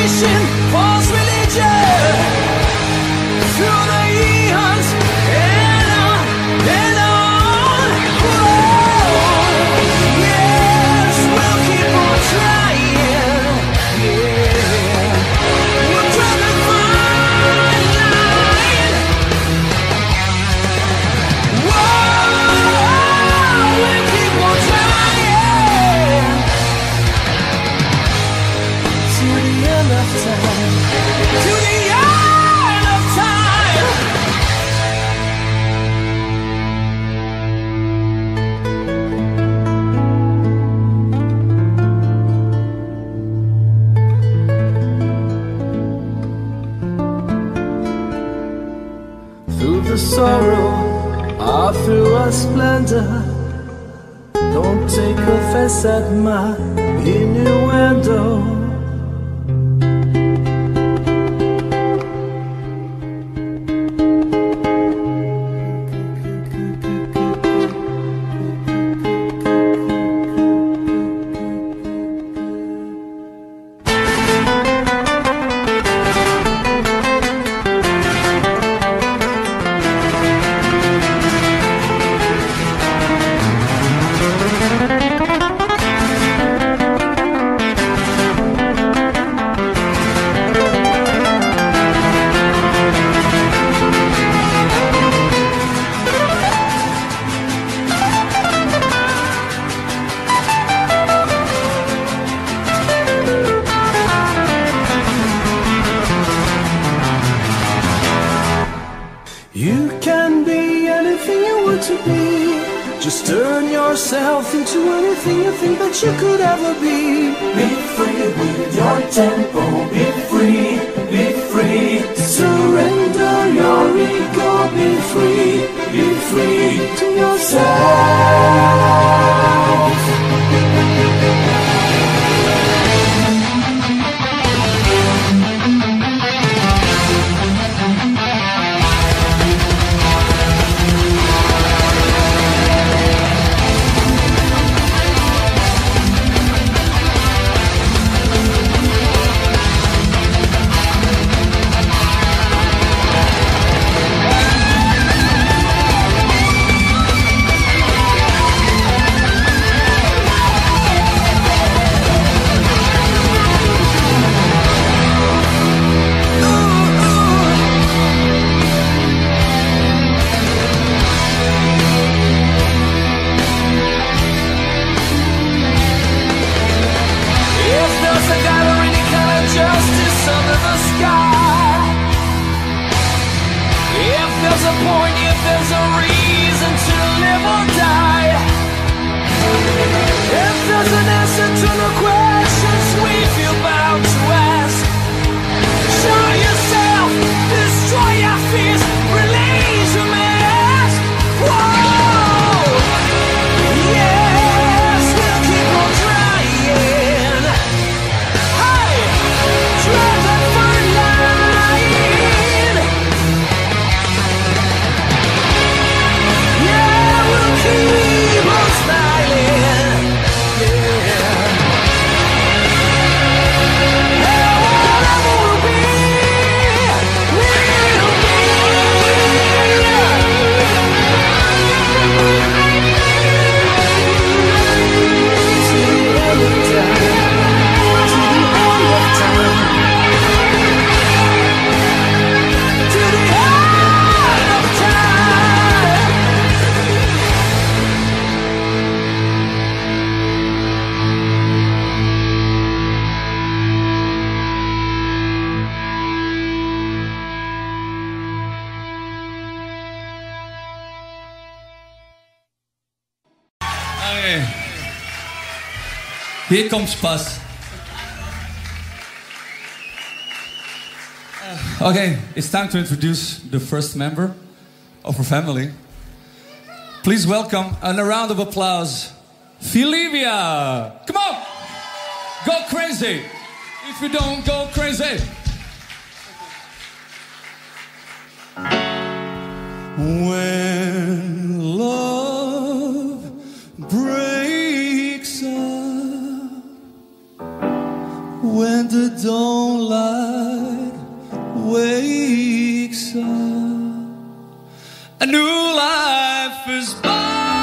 nation, false religion, through the eons and on and on. Whoa, yes, we'll keep on trying. Yeah, we'll try to find line. Whoa, we'll keep on trying to the end of time. To the end of time. Through the sorrow or through a splendor, don't take offense at my innuendo. You can be anything you want to be. Just turn yourself into anything you think that you could ever be. Be free with your tempo, be free, be free. Surrender your ego, be free to yourself. Here comes Pas. Okay, it's time to introduce the first member of our family. Please welcome, and a round of applause, Philivia. Come on, go crazy. If you don't go crazy. When love breaks up, when the dawnlight wakes up, a new life is born.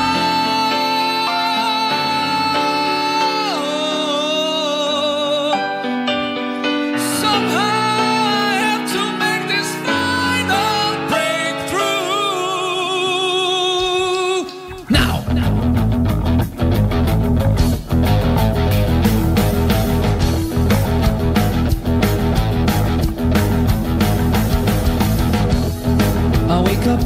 Somehow I have to make this final breakthrough. Now. I wake up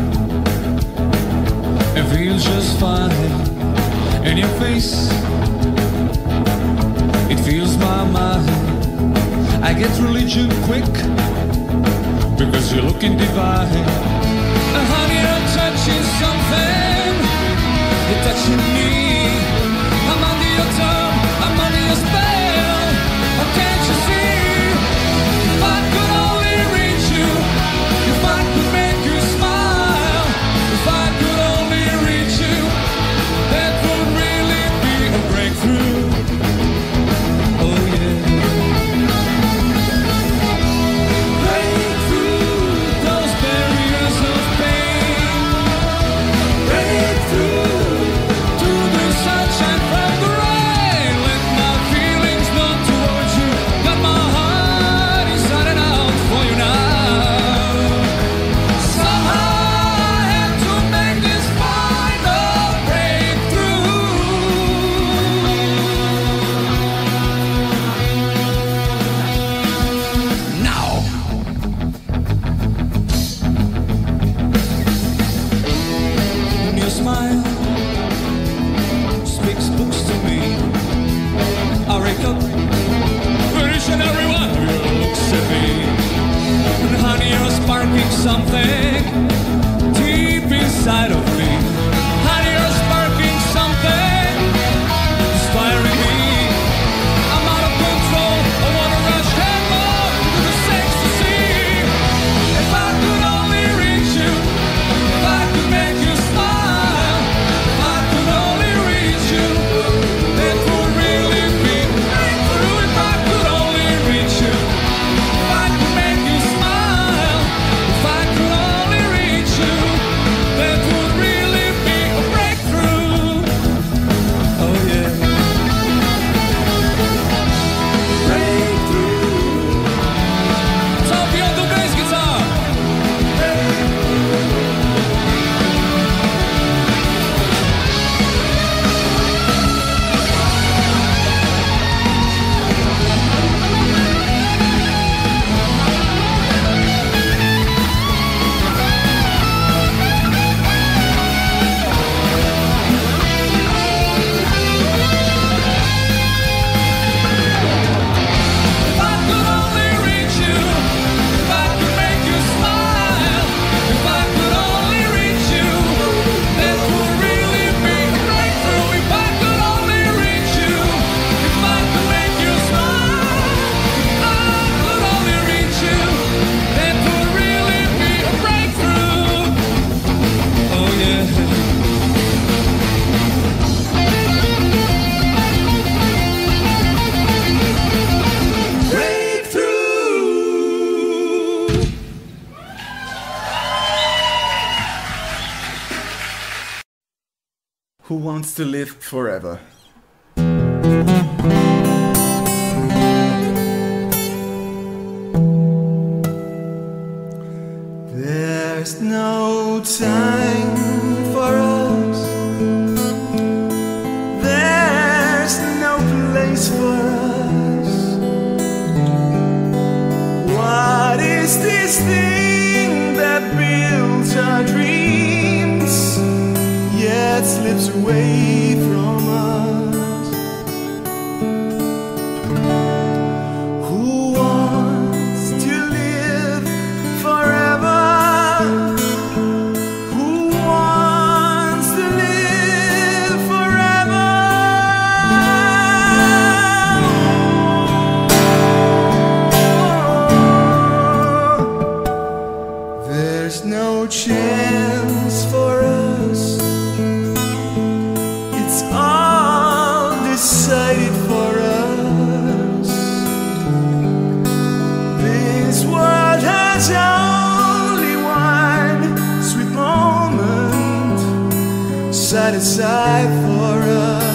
and feel just fine. And your face, it fills my mind. I get religion quick because you're looking divine. Honey, you're touching something. You're touching me. I'm under your tongue. I'm under your spell. Oh, can't you see? If I could only reach you. If I could make you smile, if I could only reach you, that would really be a breakthrough. Oh yeah. Break through those barriers of pain. Break through to the sunshine from the rain. Let my feelings know towards you. Got my heart inside and out for you now. Smile speaks books to me. I wake up, and each and every one of you looks at me. And honey, you're sparking something deep inside of me. Honey, you're sparking something inspiring me. I'm out of control. I wanna rush headlong to the ecstasy. If I could only reach you, if I could make you smile. Who wants to live forever? There's no time for us. There's no place for us. What is this thing that builds our dreams, yet slips away from us? Who wants to live forever? Who wants to live forever? There's no chance for us. It's decide for us.